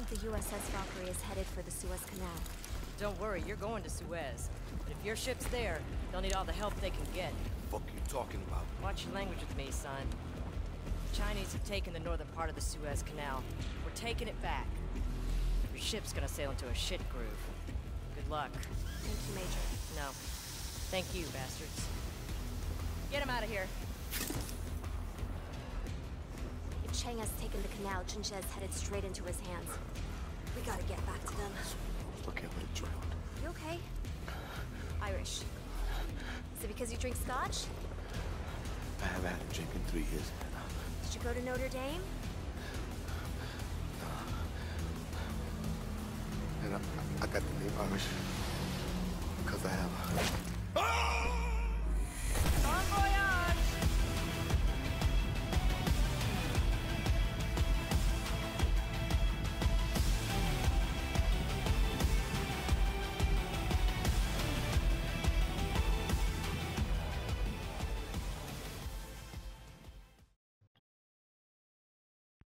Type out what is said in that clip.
The USS Valkyrie is headed for the Suz Canal. Don't worry, you're going to Suez. But if your ship's there, they'll need all the help they can get. Fuck you talking about? Watch your language with me, son. The Chinese have taken the northern part of the Suez Canal. We're taking it back. Your ship's gonna sail into a shit groove. Good luck. Thank you, Major. No. Thank you, bastards. Get him out of here. If Chang has taken the canal, HahnJay's headed straight into his hands. We gotta get back to them. Look at what it drilled. You okay? Irish. Is it because you drink scotch? I haven't had a drink in 3 years. Did you go to Notre Dame? And I got the name Irish because I have a...